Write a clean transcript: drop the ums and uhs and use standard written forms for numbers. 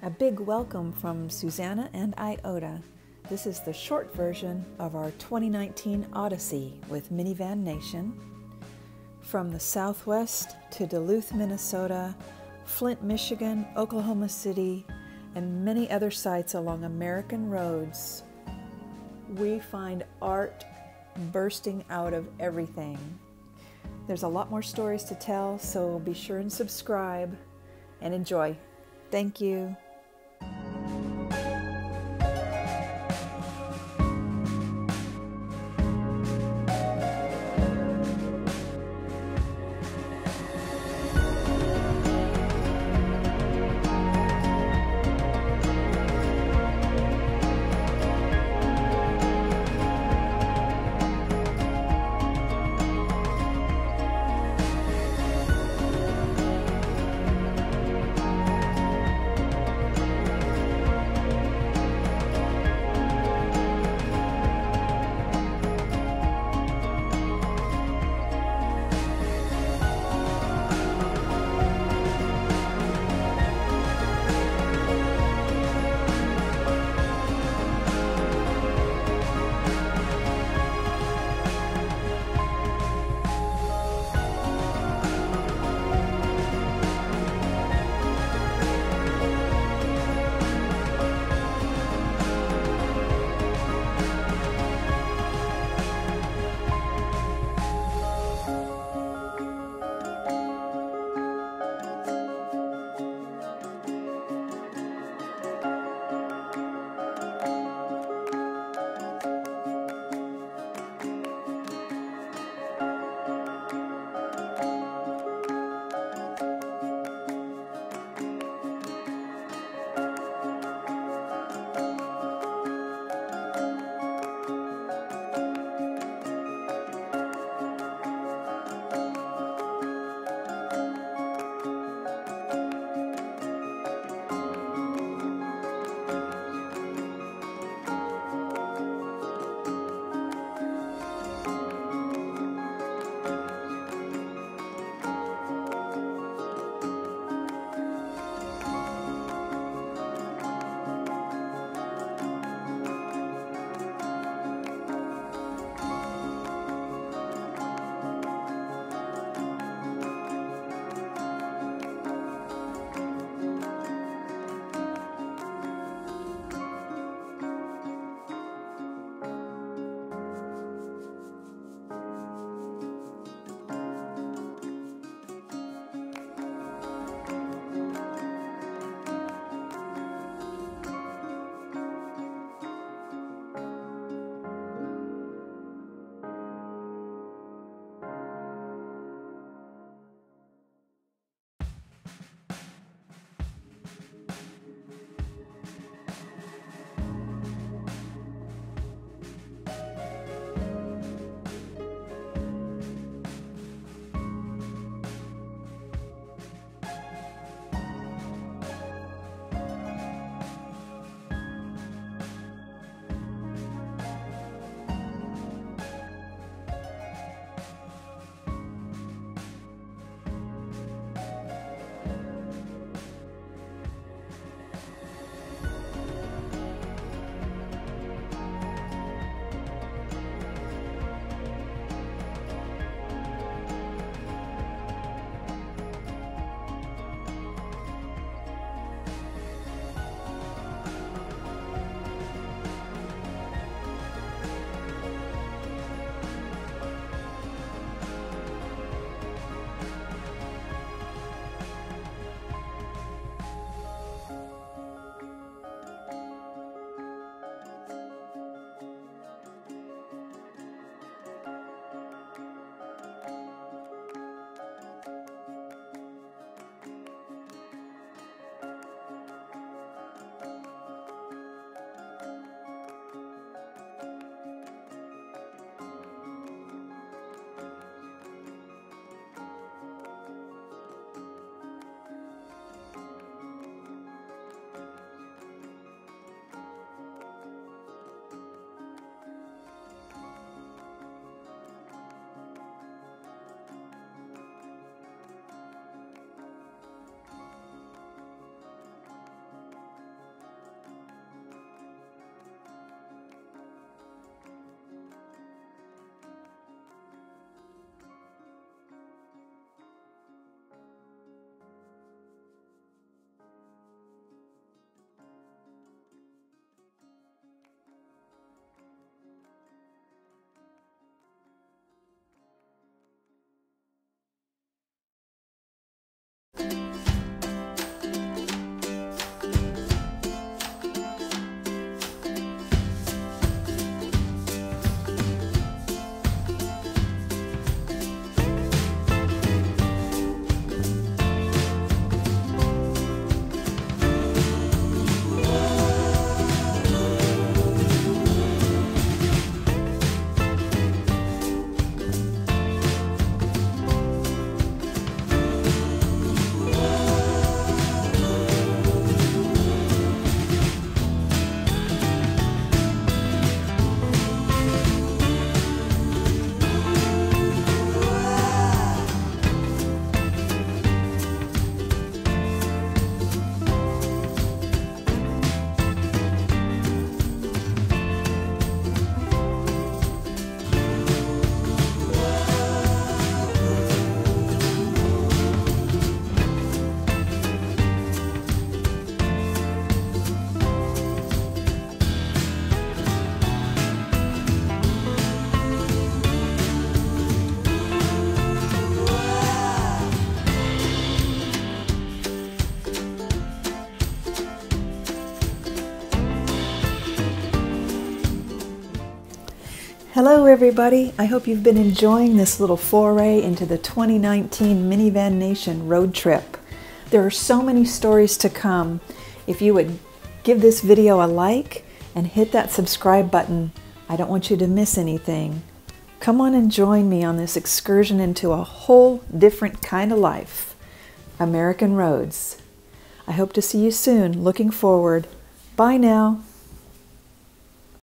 A big welcome from Susanna and Iota. This is the short version of our 2019 Odyssey with Minivan Nation. From the Southwest to Duluth, Minnesota, Flint, Michigan, Oklahoma City, and many other sites along American roads, we find art bursting out of everything. There's a lot more stories to tell, so be sure and subscribe and enjoy. Thank you. Hello everybody, I hope you've been enjoying this little foray into the 2019 Minivan Nation road trip. There are so many stories to come. If you would give this video a like and hit that subscribe button, I don't want you to miss anything. Come on and join me on this excursion into a whole different kind of life. American roads. I hope to see you soon. Looking forward. Bye now.